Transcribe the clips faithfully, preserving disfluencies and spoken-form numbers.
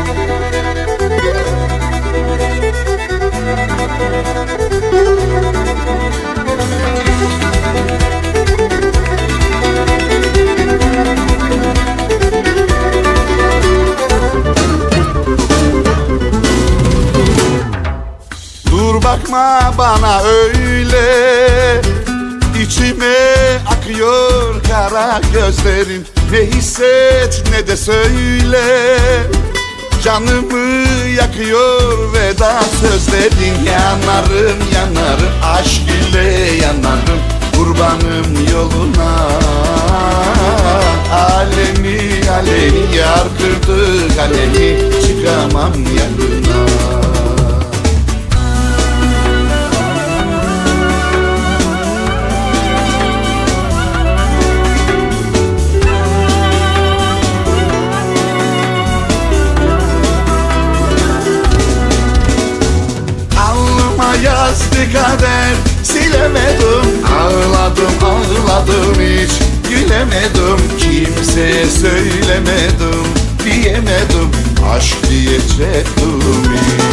Dur bakma bana öyle, içime akıyor kara gözlerin. Ne hisset ne de söyle, canımı yakıyor veda sözlerin. Yanarım yanarım aşk ile yanarım, kurbanım yoluna. Alemi alemi yar kırdı kalemi, çıkamam yanına. Yazdı kader, silemedim. Ağladım ağladım hiç gülemedim. Kimseye söylemedim, diyemedim. Aşk diyecektim.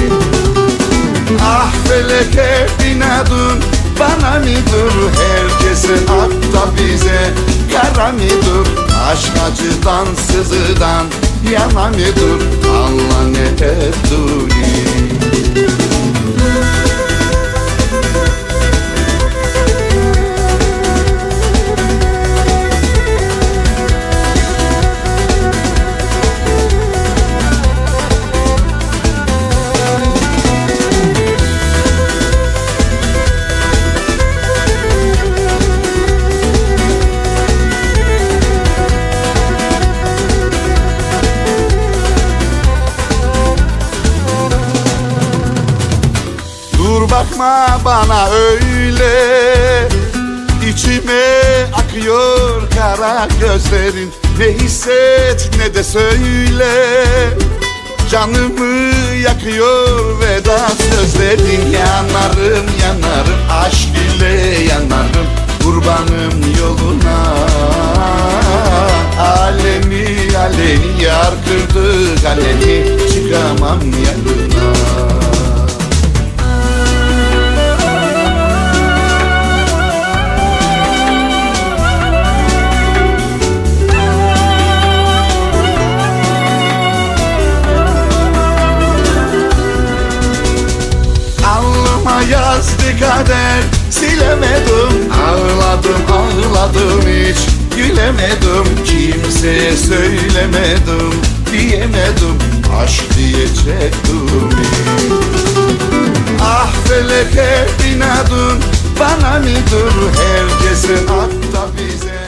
Ah felek hep inadın, bana mıdır? Herkese hatta bize kara mıdır? Aşk acıdan sızıdan yana mıdır? Allah ne ettiğini. Dur bakma bana öyle, içime akıyor kara gözlerin. Ne hisset ne de söyle, canımı yakıyor veda sözlerin. Yanarım yanarım aşk ile yanarım, kurbanım yoluna. Alemi alemi yar kırdı kalemi, çıkamam yanına. Yazdı kader, silemedim. Ağladım ağladım hiç gülemedim. Kimseye söylemedim, diyemedim. Aşk diyecektim. Ah felek hep inadın, bana mıdır? Herkese hatta bize